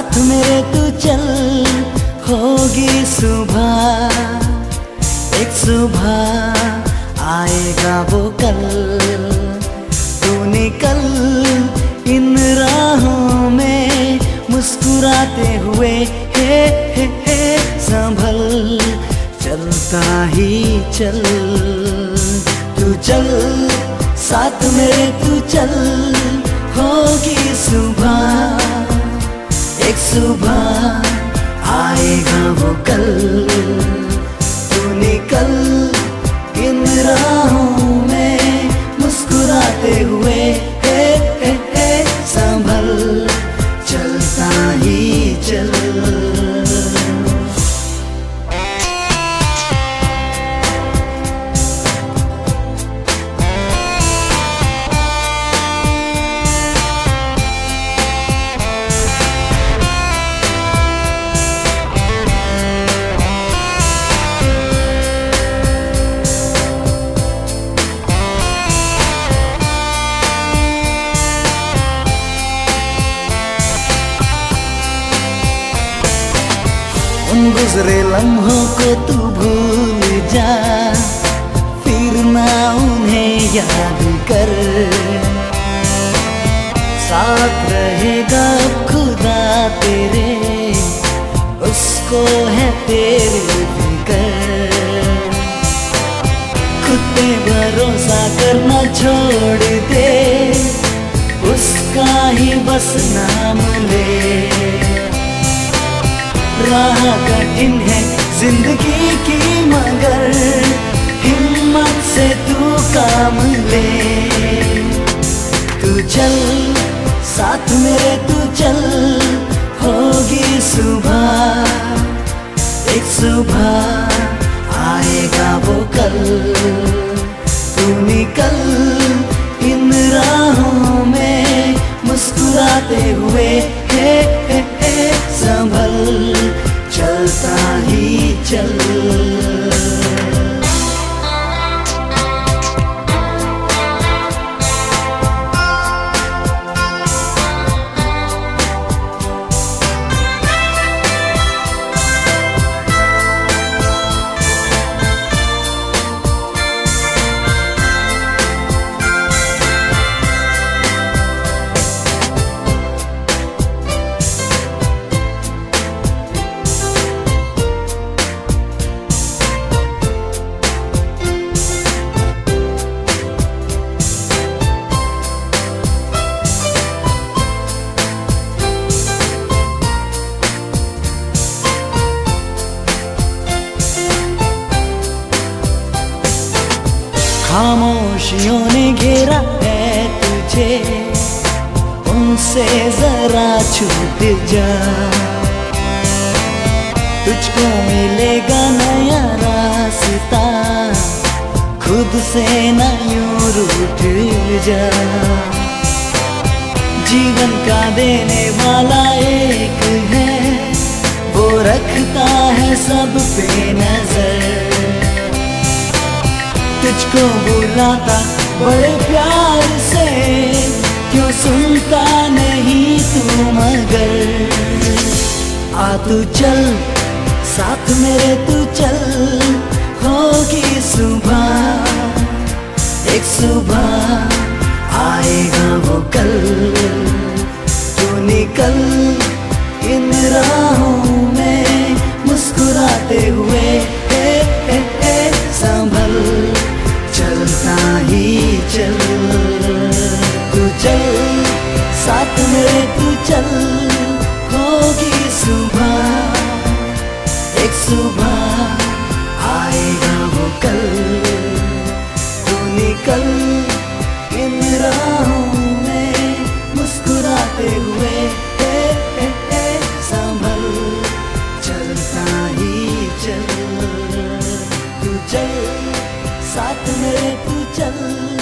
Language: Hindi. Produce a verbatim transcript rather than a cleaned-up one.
साथ मेरे तू चल, होगी सुबह, एक सुबह आएगा वो कल। तू निकल इन राहों में मुस्कुराते हुए, हे हे हे संभल, चलता ही चल। तू चल साथ मेरे तू चल, होगी सुबह, एक सुबह आएगा वो कल। तू निकल इन राहों में मुस्कुराते हुए, हे हे हे संभल, चलता ही चल। उन गुजरे लम्हों को तू भूल जा, फिर ना उन्हें याद कर। साथ रहेगा खुदा तेरे, उसको है तेरी फिक्र। खुद पे भरोसा करना छोड़ दे, उसका ही बस नाम ले। राह कठिन है जिंदगी की, मगर हिम्मत से तू काम ले। तू चल साथ मेरे तू चल, होगी सुबह, एक सुबह आएगा वो कल। तू निकल इन राहों में मुस्कुराते हुए, हे हे हे संभल, चलता ही चल। खामोशियों ने घेरा है तुझे, उनसे जरा छूट जा। तुझको मिलेगा नया रास्ता, खुद से न यूं रूठ जा। जीवन का देने वाला एक है, वो रखता है सब पे नजर। तुझको बुलाता बड़े प्यार से, क्यों सुनता नहीं तू मगर। आ तू चल साथ मेरे तू चल, होगी सुबह, एक सुबह आएगा वो कल। तू निकल इन राहों में मुस्कुराते हुए, हे हे हे संभल, चलता ही चल। तू चल साथ मेरे तू चल, होगी सुबह, एक सुबह आएगा वो कल। तू निकल इन राहों में मुस्कुराते हुए, हे हे हे संभल, चलता ही चल। तू चल साथ मेरे तू चल।